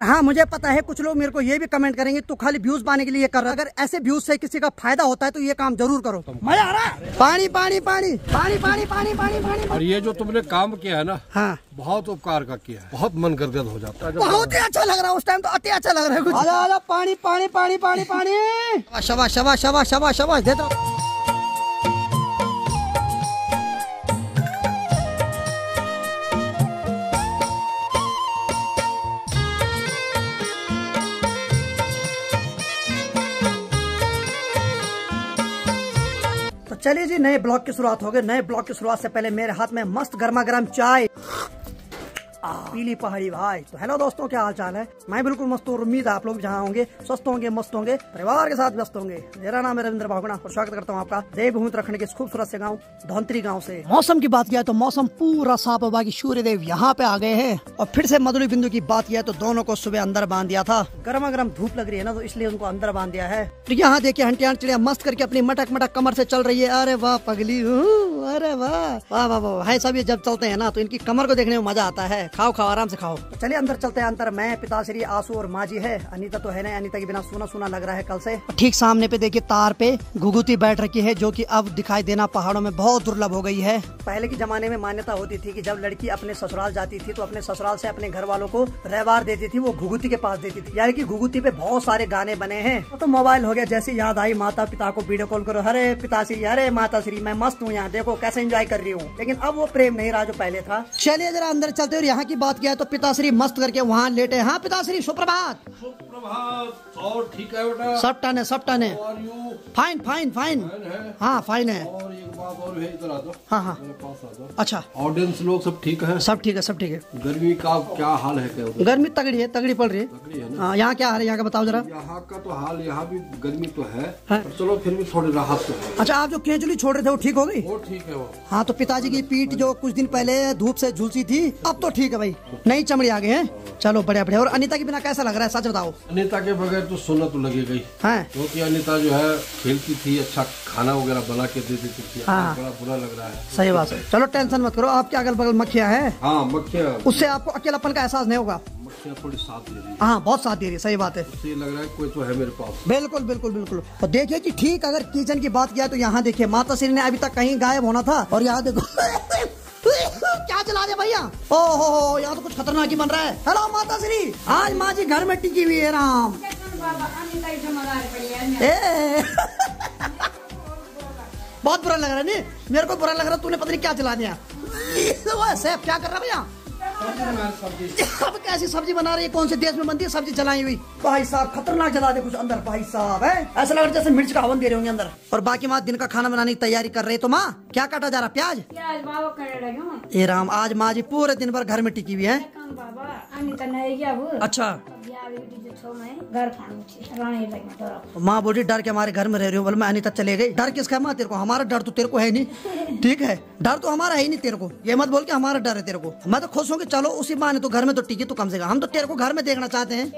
हाँ मुझे पता है कुछ लोग मेरे को ये भी कमेंट करेंगे तू खाली व्यूज पाने के लिए कर रहा है। अगर ऐसे व्यूज से किसी का फायदा होता है तो ये काम जरूर करो। मजा आ रहा है। पानी पानी पानी पानी पानी पानी पानी पानी। और ये जो तुमने काम किया है ना, हाँ बहुत उपकार का किया है, बहुत मन गदगद हो जाता है। बहुत ही अच्छा लग रहा है। उस टाइम तो अति अच्छा लग रहा है कुछ। आजा आजा पानी पानी पानी पानी पानी। शाबाश शाबाश शाबाश शाबाश शाबाश दे दो। चलिए जी नए ब्लॉग की शुरुआत हो गई। नए ब्लॉग की शुरुआत से पहले मेरे हाथ में मस्त गर्मा गर्म चाय, पीली पहाड़ी भाई। तो हेलो दोस्तों, क्या हाल चाल है? मैं बिल्कुल मस्त हूँ। उम्मीद है आप लोग जहाँ होंगे स्वस्थ होंगे, मस्त होंगे, परिवार के साथ व्यस्त होंगे। मेरा नाम है रविंद्र भागुना और स्वागत करता हूँ आपका देवभूमि उत्तराखंड के इस खूबसूरत से गाँव धौंतरी गाँव से। मौसम की बात किया तो मौसम पूरा साफ है। बाकी सूर्यदेव यहाँ पे आ गए हैं। और फिर से मधुरी बिंदु की बात किया तो दोनों को सुबह अंदर बांध दिया था। गर्मा गर्म धूप लग रही है ना, तो इसलिए उनको अंदर बांध दिया है। तो यहाँ देखिए हंटियान चिड़िया मस्त करके अपनी मटक मटक कमर से चल रही है। अरे वाह पगली, अरे वाह वाह वाह वाह। है सब ये जब चलते हैं ना तो इनकी कमर को देखने में मजा आता है। खाओ खाओ आराम से खाओ। तो चलिए अंदर चलते हैं। अंदर मैं, पिताश्री, आंसू और माँ जी है। अनीता तो है नहीं, अनीता के बिना सुना सुना लग रहा है कल से। ठीक सामने पे देखिए तार पे घुघुती बैठ रखी है, जो कि अब दिखाई देना पहाड़ों में बहुत दुर्लभ हो गई है। पहले के जमाने में मान्यता होती थी कि जब लड़की अपने ससुराल जाती थी तो अपने ससुराल से अपने घर वालों को रहवार देती थी, वो घुघुती के पास देती थी। यानी कि घुघुती पे बहुत सारे गाने बने हैं। तो मोबाइल हो गया, जैसे याद आई माता पिता को वीडियो कॉल करो, अरे पिताश्री, अरे माताश्री, मैं मस्त हूँ यहाँ, देखो कैसे एंजॉय कर रही हूँ। लेकिन अब वो प्रेम नहीं रहा जो पहले था। चलिए जरा अंदर चलते। और यहाँ की बात किया है तो पिताश्री मस्त करके वहाँ लेटे। हाँ पिताश्री, सुप्रभात। सुप्रभात। और ठीक है बेटा? सब टन है, सब टन है। Fine fine fine. हाँ फाइन है। और एक बात और है, इधर आ दो। हाँ हाँ पास आ दो। अच्छा, ऑडियंस लोग सब ठीक है? सब ठीक है, सब ठीक है। गर्मी का क्या हाल है? क्या गर्मी तगड़ी है, तगड़ी पड़ रही है। तगड़ी है ना? हाँ यहाँ क्या हाल है यहाँ का बताओ जरा। यहाँ का तो हाल, यहाँ भी गर्मी तो है, हाँ। पर चलो फिर भी थोड़ी राहत तो है। अच्छा, आप जो केंचुली छोड़ रहे थे वो ठीक हो गई? वो ठीक है वो। हाँ, तो पिताजी की पीठ जो कुछ दिन पहले धूप से झुलसी थी अब तो ठीक है भाई, नई चमड़ी आ गई है। चलो बढ़िया बढ़िया। और अनीता के बिना कैसा लग रहा है, सच बताओ? अनीता के बगैर तो सुना तो लगेगा ही, क्योंकि अनीता जो है खेलती थी, अच्छा खाना वगैरह बना के दे देती थी। हाँ। बड़ा बुरा लग रहा है। सही बात है। चलो टेंशन मत करो, आपके अगल बगल मक्खियाँ हैं। हाँ मक्खियाँ, उससे आपको अकेलापन का एहसास नहीं होगा। मक्खियाँ थोड़ी साथ दे रही है। हाँ बहुत साथ दे रही है, सही बात है। उससे ये लग रहा है कोई तो है मेरे पास। बिल्कुल बिल्कुल बिल्कुल। और देखिए कि ठीक अगर किचन की बात किया तो यहाँ देखिए माता श्री ने अभी तक कहीं गायब होना था और यहाँ देखो क्या चला दे भैया। ओहो, यहाँ तो कुछ खतरनाक ही बन रहा है। हेलो माता श्री, आज माँ जी घर में टिकी हुई है। राम बहुत बुरा लग रहा है। नहीं मेरे को बुरा लग रहा, तूने पता नहीं क्या चला दिया। सेफ क्या कर रहा भैया? अब कैसी सब्जी बना रही है? कौन से देश में बनती है सब्जी जलाई हुई? भाई साहब खतरनाक जला दे कुछ अंदर। भाई साहब है ऐसा लग रहा है जैसे मिर्च का हवन दे रहे होंगे अंदर। और बाकी माँ दिन का खाना बनाने की तैयारी कर रही है। तो माँ क्या काटा जा रहा? प्याज। ये राम, आज माँ जी पूरे दिन भर घर में टिकी हुई है। अच्छा, माँ बोली डर के हमारे घर में रह रही हो। बोले मैं अनीता चले गई। डर किसका माँ तेरे को? हमारा डर तो तेरे को है नहीं, ठीक है? डर तो हमारा है ही नहीं तेरे को। ये मत बोल के हमारा डर है तेरे को। मैं तो खुश हूँ कि चलो उसी बहाने तो घर में तो टिकी तो कम से कम। हम तो तेरे को घर में देखना चाहते हैं।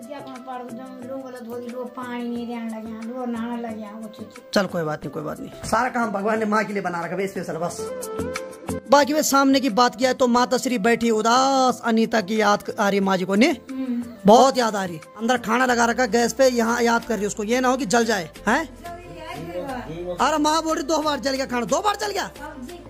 चल कोई बात नहीं, कोई बात नहीं। सारा काम भगवान ने माँ के लिए बना रखा है स्पेशल बस। बाकी वे सामने की बात किया तो माता श्री बैठी उदास। अनीता की याद आ रही माँ जी को। ने बहुत याद आ रही। अंदर खाना लगा रखा गैस पे, यहाँ याद कर रही उसको। ये ना हो कि जल जाए है। अरे माँ बोल रही 2 बार जल गया खाना। 2 बार जल गया?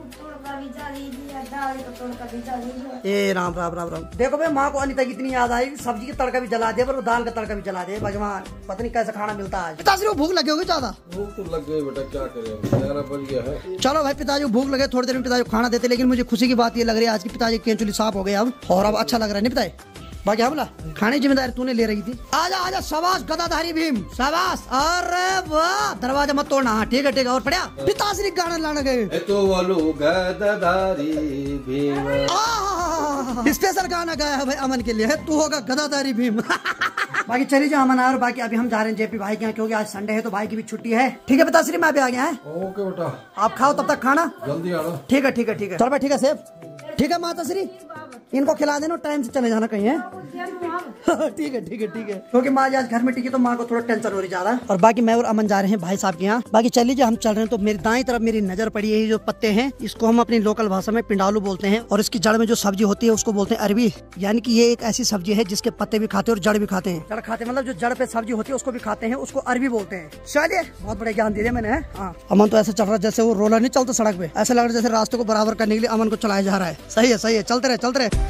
ए राम राम राम राम। देखो भाई माँ को अनीता की इतनी याद आई, सब्जी की तड़का भी जला दे पर दाल का तड़का भी जला दे। भगवान पता नहीं कैसे खाना मिलता है। पिताजी को भूख लगी होगी ज्यादा? भूख तो लग गई बेटा, क्या करें, 11 बज गया है। चलो भाई पिताजी को भूख लगे, थोड़ी देर में पिताजी को खाना देते। लेकिन मुझे खुशी की बात ये लग रही है आज की पिताजी केंचुली साफ हो गए अब, और अब अच्छा लग रहा है। नहीं पिताजी बाकी बोला खाने की जिम्मेदारी तूने ले रही थी। आजा आजा, शाबाश गदाधारी भीम, शाबाश। अरे वाह, दरवाजा मत तोड़ना। हाँ ठीक है ठीक है। और पढ़िया पिताश्री गाना लाने गए तो वालो गदाधारी भीम। स्पेशल गाना गाया है भाई अमन के लिए, तू होगा गदाधारी भीम। बाकी चलिए जो अमन और बाकी अभी हम जा रहे हैं जेपी भाई के यहाँ, क्योंकि आज संडे है तो भाई की भी छुट्टी है। ठीक है पिताश्री मैं भी आ गया है। ओके बेटा, आप खाओ तब तक खाना। जल्दी आना। ठीक है ठीक है ठीक है। चलो भाई ठीक है सेफ। ठीक है माता श्री। इनको खिला देना, टाइम से चले जाना कहीं है। ठीक है ठीक है ठीक है, क्योंकि माँ आज घर में टिकी तो माँ को थोड़ा टेंशन हो रही ज्यादा। और बाकी मैं और अमन जा रहे हैं भाई साहब के यहाँ। बाकी चल लीजिए हम चल रहे हैं। तो मेरी दाएं तरफ मेरी नजर पड़ी है, जो पत्ते हैं इसको हम अपनी लोकल भाषा में पिंडालू बोलते हैं, और इसकी जड़ में जो सब्जी होती है उसको बोलते हैं अरबी। यानी कि ये एक ऐसी सब्जी है जिसके पत्ते भी खाते हैं और जड़ भी खाते हैं। जड़ खाते मतलब जो जड़ पे सब्जी होती है उसको भी खाते हैं, उसको अरबी बोलते हैं। चलिए बहुत बड़े ज्ञान दे दिया मैंने। हाँ, अमन तो ऐसे चल रहा है जैसे वो रोलर नहीं चलता सड़क पे, ऐसा लग रहा है जैसे रास्ते को बराबर करने के लिए अमन को चलाया जा रहा है। सही है सही है, चलते रहे चलते रहे।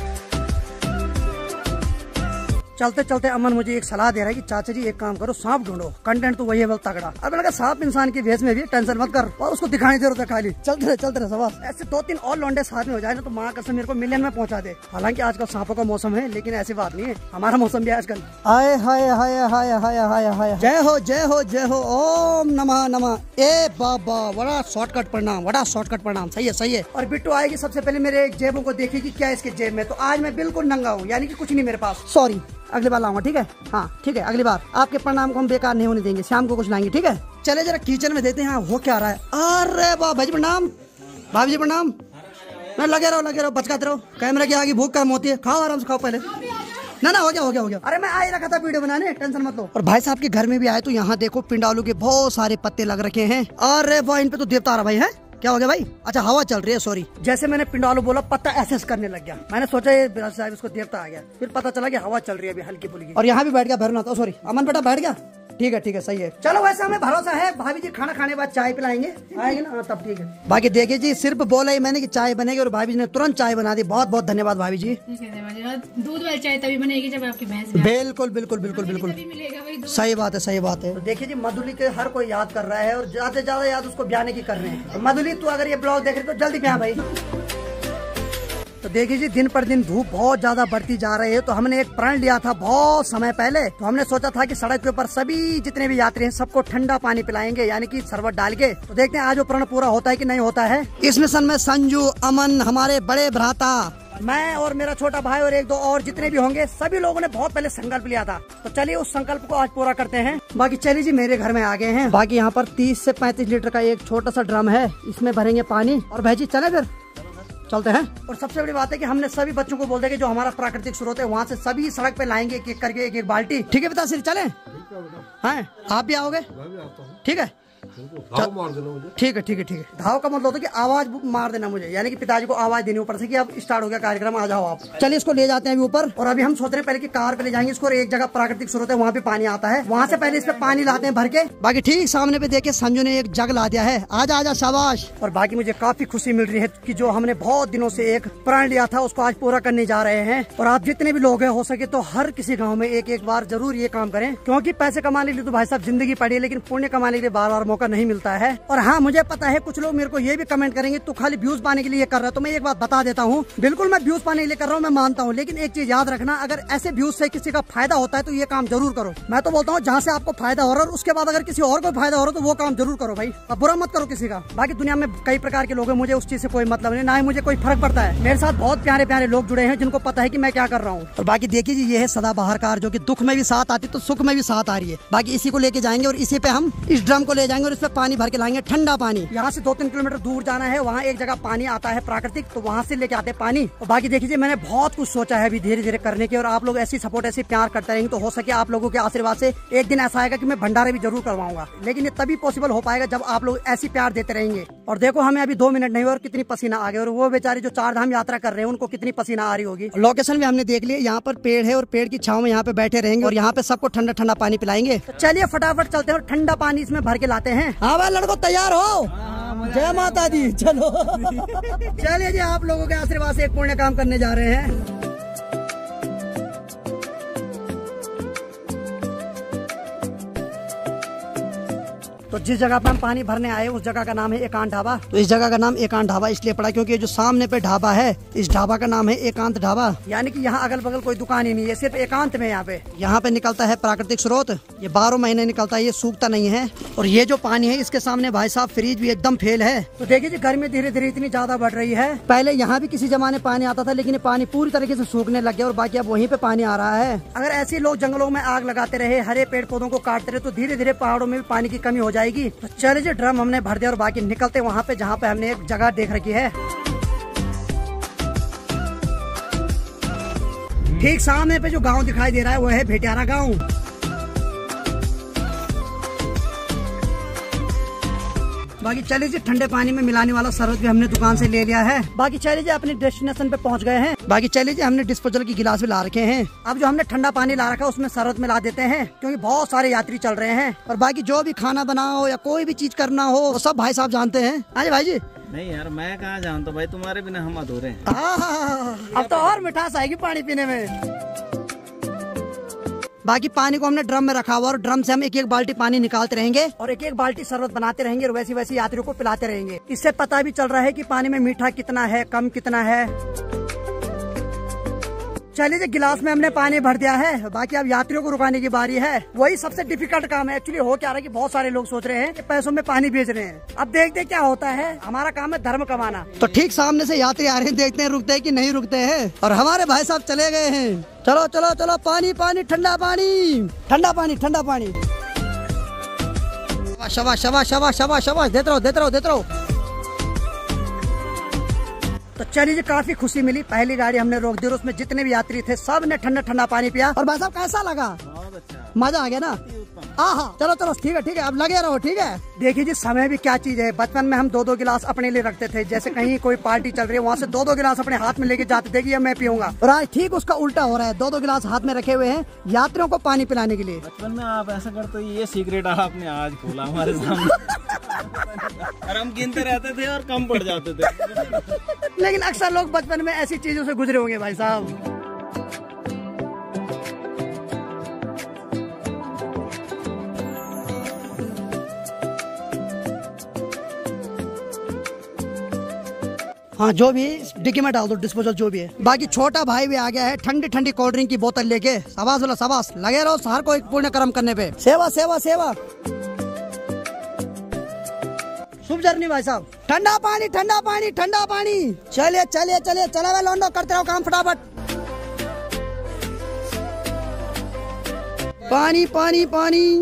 चलते चलते अमन मुझे एक सलाह दे रहा है कि चाचा जी एक काम करो, सांप ढूंढो, कंटेंट तो वही है बहुत तगड़ा। अब लगा सांप इंसान की भेष में भी, टेंशन मत कर, और उसको दिखाई दे रहा था खाली। चलते रहे सब। ऐसे 2-3 और लौंडे साथ में हो जाए ना तो माँ कसम मेरे को मिलियन में पहुंचा दे। हालांकि आजकल सांपों का मौसम है, लेकिन ऐसी बात नहीं है, हमारा मौसम भी आजकल। हाय हाय हाय हाय हाय हाय हाय, जय हो जय हो जय हो, ओम नमः नमः। ए बाबा, बड़ा शॉर्टकट प्रणाम, बड़ा शॉर्टकट प्रणाम। सही है सही है। और बिट्टू आएगी सबसे पहले मेरे जेबों को देखेगी क्या इसके जेब में। तो आज मैं बिल्कुल नंगा हूँ, यानी कि कुछ नहीं मेरे पास। सॉरी, अगली बार लाऊंगा, ठीक है। हाँ ठीक है, अगली बार आपके प्रणाम को हम बेकार नहीं होने देंगे, शाम को कुछ लाएंगे, ठीक है। चले जरा किचन में देते हैं हाँ हो क्या रहा है। अरे वाह भाई जी प्रणाम, भाभी जी प्रणाम। मैं लगे रहो बचकाते रहो, कैमरे के आगे भूख कम होती है। खाओ आराम से खाओ पहले। ना हो गया। अरे मैं आ ही रखा था वीडियो बनाने, टेंशन मत लो। और भाई साहब के घर में भी आए तो यहाँ देखो पिंडालू के बहुत सारे पत्ते लग रखे हैं। अरे वाह, इन पे तो देवता आ रहा भाई है। क्या हो गया भाई? अच्छा हवा चल रही है, सॉरी। जैसे मैंने पिंडालू बोला पत्ता ऐसे करने लग गया, मैंने सोचा ये साहब इसको देवता आ गया, फिर पता चला कि हवा चल रही है अभी हल्की फुल्की। और यहाँ भी बैठ गया भरना था, सॉरी अमन बेटा बैठ गया। ठीक है सही है। चलो वैसे हमें भरोसा है, भाभी जी खाना खाने के बाद चाय पिलाएंगे, आएंगे ना तब ठीक है। बाकी देखिए जी, सिर्फ बोला ही मैंने कि चाय बनेगी और भाभी जी ने तुरंत चाय बना दी। बहुत बहुत धन्यवाद भाभी जी। दूध वाली चाय तभी बनेगी जब आपकी भैंस। बिल्कुल बिल्कुल बिल्कुल बिल्कुल सही बात है सही बात है। तो देखिए जी, मधुली के हर कोई याद कर रहा है और ज्यादा से ज्यादा याद उसको ब्याने की कर रहे हैं। तो मधुली तू अगर ये ब्लॉग देख रही तो जल्दी ब्याह भाई। तो देखिए जी, दिन पर दिन धूप बहुत ज्यादा बढ़ती जा रही है। तो हमने एक प्रण लिया था बहुत समय पहले। तो हमने सोचा था कि सड़क के ऊपर सभी जितने भी यात्री हैं सबको ठंडा पानी पिलाएंगे, यानी कि शरबत डाल के। तो देखते हैं आज वो प्रण पूरा होता है कि नहीं होता है। इस मिशन में संजू, अमन, हमारे बड़े भ्राता, मैं और मेरा छोटा भाई और 1-2 और जितने भी होंगे, सभी लोगों ने बहुत पहले संकल्प लिया था। तो चलिए उस संकल्प को आज पूरा करते हैं। बाकी चलिए जी, मेरे घर में आ गए हैं। बाकी यहाँ पर 30 से 35 लीटर का एक छोटा सा ड्रम है, इसमें भरेंगे पानी। और भाई जी चले फिर चलते हैं। और सबसे बड़ी बात है कि हमने सभी बच्चों को बोल दिया कि जो हमारा प्राकृतिक स्रोत है वहाँ से सभी सड़क पे लाएंगे एक करके एक बाल्टी। ठीक है पिता श्री, चले? हाँ आप भी आओगे? ठीक है धाव मार देना मुझे। ठीक है। धाव का मतलब होता है कि आवाज मार देना मुझे, यानी कि पिताजी को आवाज देनी ऊपर से कि अब स्टार्ट हो गया कार्यक्रम, आ जाओ आप। चलिए इसको ले जाते हैं अभी ऊपर। और अभी हम सोच रहे हैं पहले कि कार पे ले जाएंगे इसको, और एक जगह प्राकृतिक स्रोत है वहाँ पे पानी आता है, वहाँ से पहले इस पे पानी लाते हैं भर के। बाकी ठीक सामने पे देखे संजू ने एक जग ला दिया है, आजा शाबाश। और बाकी मुझे काफी खुशी मिल रही है कि जो हमने बहुत दिनों से एक प्रण लिया था उसको आज पूरा करने जा रहे हैं। और आप जितने भी लोग हैं हो सके तो हर किसी गाँव में एक बार जरूर ये काम करें, क्योंकि पैसे कमाने के लिए तो भाई साहब जिंदगी पड़ी है, लेकिन पुण्य कमाने के लिए बार बार मौका नहीं मिलता है। और हाँ मुझे पता है कुछ लोग मेरे को ये भी कमेंट करेंगे तू खाली व्यूज पाने के लिए कर रहा है। तो मैं एक बात बता देता हूँ, बिल्कुल मैं व्यूज पाने के लिए कर रहा हूँ, मैं मानता हूँ, लेकिन एक चीज याद रखना, अगर ऐसे व्यूज से किसी का फायदा होता है तो ये काम जरूर करो। मैं तो बोलता हूँ जहाँ से आपको फायदा हो रहा है उसके बाद अगर किसी और को फायदा हो रहा है तो वो काम जरूर करो भाई, अब बुरा मत करो किसी का। बाकी दुनिया में कई प्रकार के लोग हैं, मुझे उस चीज से कोई मतलब नहीं, ना ही मुझे कोई फर्क पड़ता है। मेरे साथ बहुत प्यारे प्यारे लोग जुड़े हैं जिनको पता है कि मैं क्या कर रहा हूँ। और बाकी देखिए जी, ये है सदाबहार कार जो कि दुख में भी साथ आती तो सुख में भी साथ आ रही है। बाकी इसी को लेके जाएंगे और इसी पे हम इस ड्रम को ले जाएंगे और इस पे पानी भर के लाएंगे, ठंडा पानी। यहाँ से 2-3 किलोमीटर दूर जाना है, वहाँ एक जगह पानी आता है प्राकृतिक, तो वहाँ से लेके आते हैं पानी। और बाकी देखिए मैंने बहुत कुछ सोचा है अभी धीरे धीरे करने के, और आप लोग ऐसी सपोर्ट ऐसी प्यार करते रहेंगे तो हो सके आप लोगों के आशीर्वाद से एक दिन ऐसा आएगा कि मैं भंडारे भी जरूर करवाऊंगा। लेकिन ये तभी पॉसिबल हो पाएगा जब आप लोग ऐसी प्यार देते रहेंगे। और देखो हमें अभी 2 मिनट नहीं हुए और कितनी पसीना आ गया, और वो बेचारे जो 4 धाम यात्रा कर रहे हैं उनको कितनी पसीना आ रही होगी। लोकेशन भी हमने देख लिया, यहाँ पर पेड़ है और पेड़ की छांव में यहाँ पे बैठे रहेंगे और यहाँ पे सबको ठंडा ठंडा पानी पिलाएंगे। तो चलिए फटाफट चलते हैं और ठंडा पानी इसमें भर के लाते हैं। हाँ भाई लड़को तैयार हो? जय माता दी। चलो चलिए जी, आप लोगों के आशीर्वाद से एक पुण्य काम करने जा रहे हैं। तो जिस जगह पे हम पानी भरने आए उस जगह का नाम है एकांत ढाबा। तो इस जगह का नाम एकांत ढाबा इसलिए पड़ा क्योंकि ये जो सामने पे ढाबा है इस ढाबा का नाम है एकांत ढाबा, यानी कि यहाँ अगल बगल कोई दुकान ही नहीं है, सिर्फ एकांत में यहाँ पे निकलता है प्राकृतिक स्रोत। ये 12 महीने निकलता है, ये सूखता नहीं है। और ये जो पानी है इसके सामने भाई साहब फ्रिज भी एकदम फेल है। तो देखिए जी, गर्मी धीरे धीरे इतनी ज्यादा बढ़ रही है। पहले यहाँ भी किसी जमाने पानी आता था, लेकिन पानी पूरी तरीके से सूखने लग गया और बाकी अब वहीं पे पानी आ रहा है। अगर ऐसे लोग जंगलों में आग लगाते रहे, हरे पेड़ पौधों को काटते रहे, तो धीरे धीरे पहाड़ों में भी पानी की कमी हो जाएगी। तो चले जी, ड्रम हमने भर दिया और बाकी निकलते वहाँ पे जहाँ पे हमने एक जगह देख रखी है। ठीक सामने पे जो गांव दिखाई दे रहा है वो है भेटियारा गांव। बाकी चलिए जी ठंडे पानी में मिलाने वाला शरबत भी हमने दुकान से ले लिया है। बाकी चलिए जी अपने डेस्टिनेशन पे पहुंच गए हैं। बाकी चलिए जी हमने डिस्पोजल की गिलास भी ला रखे हैं। अब जो हमने ठंडा पानी ला रखा है उसमें शरबत मिला देते हैं, क्योंकि बहुत सारे यात्री चल रहे हैं। और बाकी जो भी खाना बनाओ या कोई भी चीज करना हो वो सब भाई साहब जानते हैं। हाँ भाई जी। नहीं यार मैं कहाँ जानता भाई, तुम्हारे बिना हम अधूरे हैं। अब तो और मिठास आएगी पानी पीने में। बाकी पानी को हमने ड्रम में रखा हुआ और ड्रम से हम एक एक बाल्टी पानी निकालते रहेंगे और एक एक बाल्टी शरबत बनाते रहेंगे और वैसी वैसी यात्रियों को पिलाते रहेंगे। इससे पता भी चल रहा है कि पानी में मीठा कितना है, कम कितना है। चलिए जी गिलास में हमने पानी भर दिया है। बाकी अब यात्रियों को रुकाने की बारी है। वही सबसे डिफिकल्ट काम है। एक्चुअली हो क्या रहा है कि बहुत सारे लोग सोच रहे हैं कि पैसों में पानी बेच रहे हैं। अब देखते क्या होता है। हमारा काम है धर्म कमाना। तो ठीक सामने से यात्री आ रहे हैं, देखते हैं रुकते हैं कि नहीं रुकते हैं। और हमारे भाई साहब चले गए हैं। चलो चलो चलो पानी पानी ठंडा पानी ठंडा पानी ठंडा पानी। शाबाश शाबाश शाबाश शाबाश शाबाश, देते रहो देते रहो देते रहो। तो चलिए जी काफी खुशी मिली। पहली गाड़ी हमने रोक दी और उसमें जितने भी यात्री थे सब ने ठंडा ठंडा पानी पिया। और भाई साहब कैसा लगा? बहुत अच्छा, मजा आ गया ना? हाँ चलो चलो ठीक है अब लगे रहो। ठीक है देखिए जी समय भी क्या चीज है। बचपन में हम 2-2 गिलास अपने लिए रखते थे। जैसे कहीं कोई पार्टी चल रही है वहाँ से 2-2 गिलास अपने हाथ में लेके जाते थे कि ये मैं पीऊंगा। और आज ठीक उसका उल्टा हो रहा है। 2-2 गिलास हाथ में रखे हुए हैं यात्रियों को पानी पिलाने के लिए। बचपन में आप ऐसा करते, ये सीक्रेट आपने आज खोला हमारे सामने। और हम गिनते रहते थे और कम पड़ जाते थे। लेकिन अक्सर लोग बचपन में ऐसी चीजों से गुजरे होंगे भाई साहब। हाँ जो भी डिक्की में डाल दो डिस्पोजल जो भी है। बाकी छोटा भाई भी आ गया है ठंडी ठंडी कोल्ड ड्रिंक की बोतल लेके। शाबाश बोला शाबाश, लगे रहो हर को एक पुण्य कर्म करने पे। सेवा सेवा सेवा। शुभ जर्नी भाई साहब। ठंडा पानी ठंडा पानी ठंडा पानी। चलिए चलिए चलिए चला हुआ लौंडो, करते रहो काम फटाफट। पानी पानी पानी।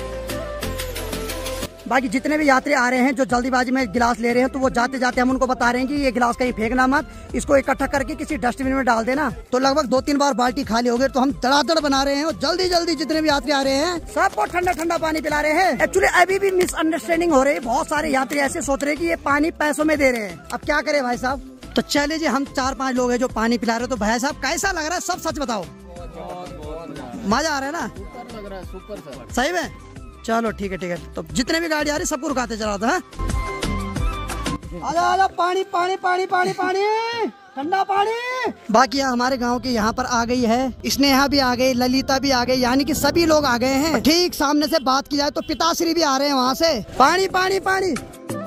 बाकी जितने भी यात्री आ रहे हैं जो जल्दीबाजी में गिलास ले रहे हैं तो वो जाते जाते हम उनको बता रहे हैं कि ये गिलास कहीं फेंकना मत, इसको इकट्ठा करके किसी डस्टबिन में डाल देना। तो लगभग 2-3 बार बाल्टी खाली हो गई। तो हम धड़ाधड़ बना रहे हैं और जल्दी जल्दी जितने भी यात्री आ रहे हैं सबको ठंडा ठंडा पानी पिला रहे हैं। एक्चुअली अभी भी मिसअंडरस्टैंडिंग हो रही है। बहुत सारे यात्री ऐसे सोच रहे हैं कि ये पानी पैसों में दे रहे हैं। अब क्या करे भाई साहब। तो चलिए जी हम 4-5 लोग हैं जो पानी पिला रहे हैं। तो भाई साहब कैसा लग रहा है सब सच बताओ। मजा आ रहा है ना? सही में? चलो ठीक है। तो जितने भी गाड़ी आ रही सबको रुकाते चला था। आजा आजा पानी पानी पानी पानी पानी ठंडा पानी। बाकी हमारे गांव के यहाँ पर आ गई है स्नेहा भी आ गई, ललिता भी आ गई, यानी कि सभी लोग आ गए हैं। ठीक सामने से बात की जाए तो पिताश्री भी आ रहे हैं वहाँ से। पानी पानी पानी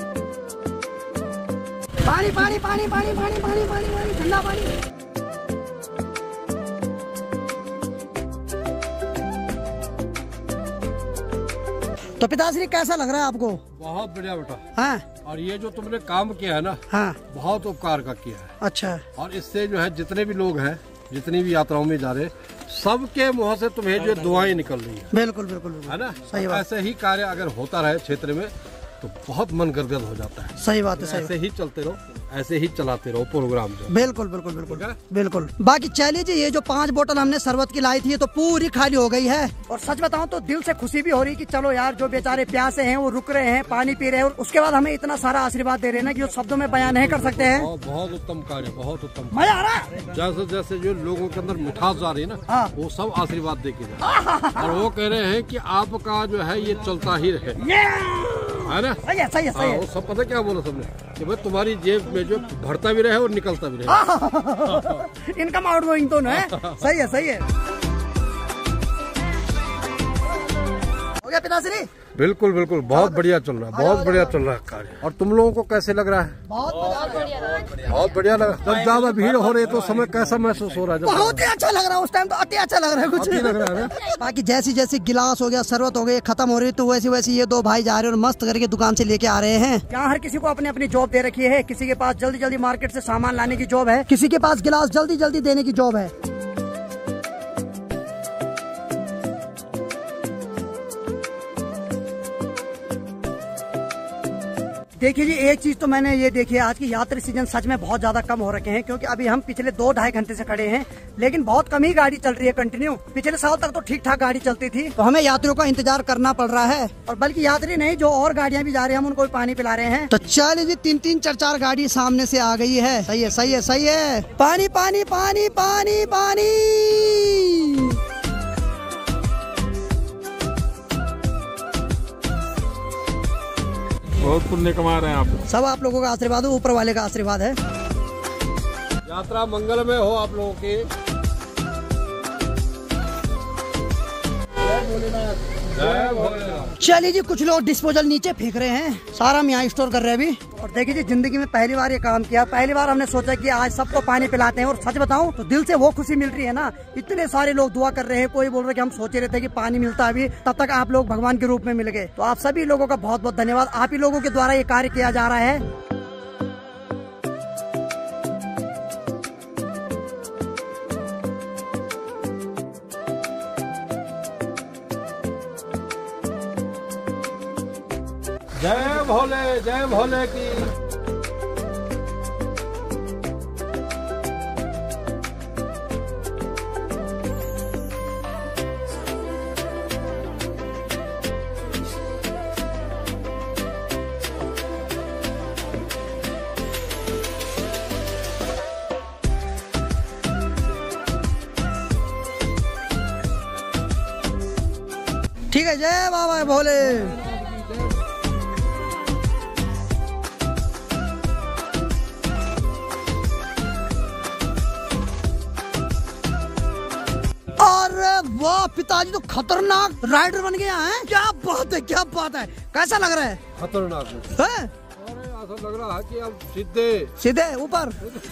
पानी पानी पानी पानी पानी पानी पानी ठंडा पानी। तो पिताश्री कैसा लग रहा है आपको? बहुत बढ़िया बेटा। हाँ और ये जो तुमने काम किया है ना, हाँ बहुत उपकार का किया है। अच्छा। और इससे जो है जितने भी लोग हैं, जितनी भी यात्राओं में जा रहे, सबके मुंह से तुम्हें जो दुआएं निकल रही है। बिल्कुल बिल्कुल बिल्कुल है ना? सही बात। ऐसे ही कार्य अगर होता रहे क्षेत्र में तो बहुत मन गदगद हो जाता है। सही बात है। ऐसे ही चलते रहो, ऐसे ही चलाते रहो प्रोग्राम जो। बिल्कुल बिल्कुल बिल्कुल बिल्कुल। बाकी चलिए जी ये जो 5 बोतल हमने शरबत की लाई थी ये तो पूरी खाली हो गई है। और सच बताऊं तो दिल से खुशी भी हो रही कि चलो यार जो बेचारे प्यासे हैं वो रुक रहे हैं, पानी पी रहे हैं और उसके बाद हमें इतना सारा आशीर्वाद दे रहे हैं ना कि वो शब्दों में बयान नहीं कर सकते हैं। बहुत उत्तम कार्य, बहुत उत्तम। मजा आ रहा है। जैसे जैसे जो लोगों के अंदर मिठास जा रही है ना, हाँ। वो सब आशीर्वाद दे के जा और वो कह रहे हैं कि आपका जो है ये चलता ही रहे, है ना? सही है सही है सही है। वो सब पता क्या बोला सबने कि भाई तुम्हारी जेब में जो भरता भी रहे और निकलता भी रहे। इनकम आउटगोइंग तो है। सही है सही है। हो गया पिताश्री? बिल्कुल बिल्कुल बहुत बढ़िया चल रहा है, बहुत बढ़िया चल रहा है कार्य। और तुम लोगों को कैसे लग रहा है? बहुत बढ़िया लगा। जब ज्यादा भीड़ हो रही है तो समय कैसा महसूस हो रहा है? बहुत ही अच्छा लग रहा है। उस टाइम तो अति अच्छा लग रहा है कुछ लग रहा है। बाकी जैसी जैसी गिलास हो गया, शरबत हो गई, खत्म हो रही तो वैसी वैसी ये 2 भाई जा रहे हैं और मस्त करके दुकान से लेके आ रहे हैं। यहाँ हर किसी को अपनी अपनी जॉब दे रखी है। किसी के पास जल्दी जल्दी मार्केट से सामान लाने की जॉब है, किसी के पास गिलास जल्दी जल्दी देने की जॉब है। देखिए जी, एक चीज तो मैंने ये देखी है, आज की यात्री सीजन सच में बहुत ज्यादा कम हो रखे हैं, क्योंकि अभी हम पिछले 2-2.5 घंटे से खड़े हैं, लेकिन बहुत कम ही गाड़ी चल रही है कंटिन्यू। पिछले साल तक तो ठीक ठाक गाड़ी चलती थी, तो हमें यात्रियों का इंतजार करना पड़ रहा है। और बल्कि यात्री नहीं, जो और गाड़ियां भी जा रही है, हम उनको भी पानी पिला रहे हैं। तो चलिए जी, 3-3 4-4 गाड़ी सामने से आ गई है। सही है, सही है, सही है। पानी पानी पानी पानी पानी। बहुत पुण्य कमा रहे हैं आप। सब आप लोगों का आशीर्वाद है, ऊपर वाले का आशीर्वाद है। यात्रा मंगलमय हो आप लोगों की। जय भोलेनाथ। चलिए जी, कुछ लोग डिस्पोजल नीचे फेंक रहे हैं, सारा हम यहाँ स्टोर कर रहे हैं अभी। और देखिए जी, जिंदगी में पहली बार ये काम किया, पहली बार हमने सोचा कि आज सबको पानी पिलाते हैं। और सच बताऊं तो दिल से वो खुशी मिल रही है ना, इतने सारे लोग दुआ कर रहे हैं। कोई बोल रहे कि हम सोचे रहते कि पानी मिलता अभी, तब तक आप लोग भगवान के रूप में मिल गए। तो आप सभी लोगों का बहुत बहुत धन्यवाद। आप ही लोगों के द्वारा ये कार्य किया जा रहा है। जय भोले की। ठीक है, जय बाबा भोले। वाह पिताजी, तो खतरनाक राइडर बन गया है। क्या बात है, क्या बात है। कैसा लग रहा है? खतरनाक है? ऐसा लग रहा है कि अब सीधे सीधे ऊपर।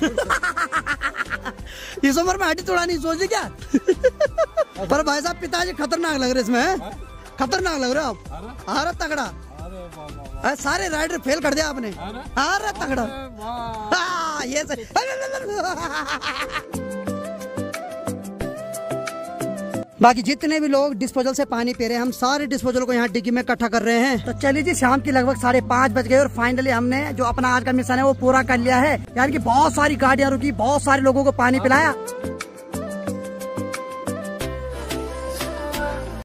इस उम्र में हड्डी तोड़ानी सोची क्या? पर भाई साहब, पिताजी खतरनाक लग रहे इसमें। खतरनाक लग रहे हो आप। अरे तगड़ा। अरे सारे राइडर फेल कर दिया आपने। अरे तगड़ा। ये बाकी जितने भी लोग डिस्पोजल से पानी पी रहे हैं, हम सारे डिस्पोजल को यहाँ डिग्गी में इकट्ठा कर रहे हैं। तो चलिए जी, शाम की लगभग 5:30 बज गए और फाइनली हमने जो अपना आज का मिशन है वो पूरा कर लिया है। यानी कि बहुत सारी गाड़ियाँ रुकी, बहुत सारे लोगों को पानी पिलाया।